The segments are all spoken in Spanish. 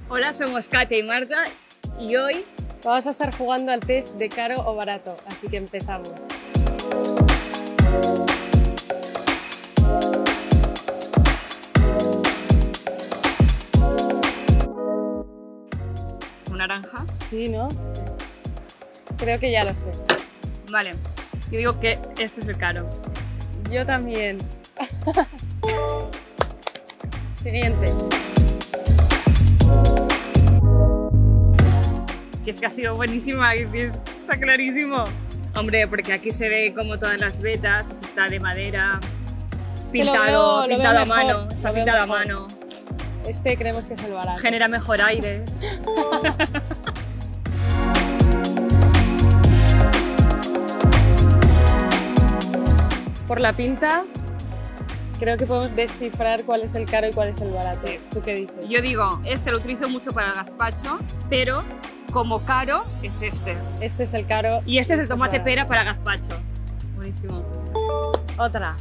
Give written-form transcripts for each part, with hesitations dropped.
Hola, somos Katia y Marta y hoy vamos a estar jugando al test de caro o barato, así que empezamos. ¿un naranja? Sí, ¿no? Sí. Creo que ya lo sé. Vale, yo digo que este es el caro. Yo también. Siguiente. Que es que ha sido buenísima, está clarísimo. Hombre, porque aquí se ve como todas las vetas, está de madera, pintado, lo veo pintado a mejor, mano, está pintado a mano. Este creemos que es el barato. Genera mejor aire. Por la pinta, creo que podemos descifrar cuál es el caro y cuál es el barato. Sí. ¿Tú qué dices? Yo digo, este lo utilizo mucho para el gazpacho, pero como caro es este. Este es el caro. Y este es el este tomate barato. pera para gazpacho. Buenísimo. Otra.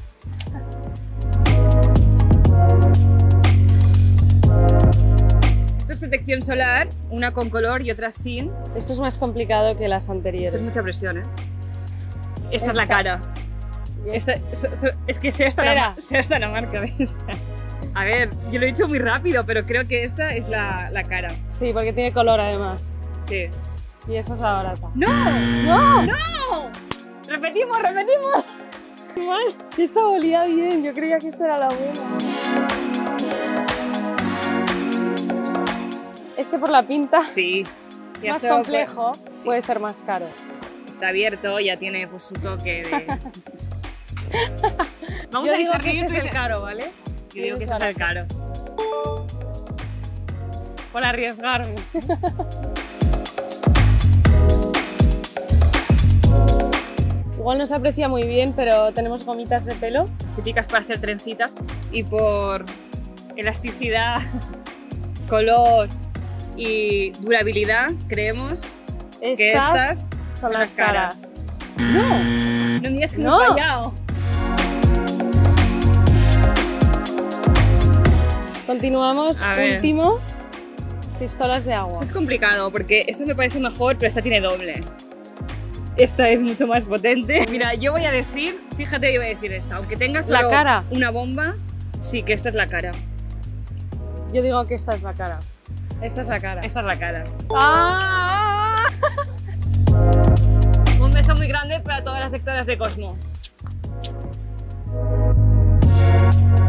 Esto es protección solar, una con color y otra sin. Esto es más complicado que las Esto anteriores. es mucha presión, ¿eh? Esta es la cara. Y esta- Es que sea esta la marca, ¿ves? A ver, yo lo he dicho muy rápido, pero creo que esta es la cara. Sí, porque tiene color además. Sí. Y esta es la barata. ¡No! ¡No! ¡No! ¡Repetimos, repetimos! Esta olía bien, yo creía que esta era la buena. Este por la pinta, Sí. Y más esto, complejo, pues, sí. puede ser más caro. Está abierto, ya tiene pues, su toque de... Vamos Yo a digo que discernir este es el entre- caro, ¿vale? Yo digo que este es el caro. Por arriesgarme. Igual no se aprecia muy bien, pero tenemos gomitas de pelo. Típicas para hacer trencitas y por elasticidad, color y durabilidad creemos que estas son las caras. ¡No! No digas que No. no he fallado. Continuamos, A ver. último, pistolas de agua. Esto es complicado porque esta me parece mejor, pero esta tiene doble. Esta es mucho más potente. Mira, yo voy a decir, fíjate, yo voy a decir esta, aunque tenga solo La cara. una bomba, sí que esta es la cara. Yo digo que esta es la cara. Esta es la cara. Esta es la cara. ¡Ah! Un beso muy grande para todas las sectoras de Cosmo.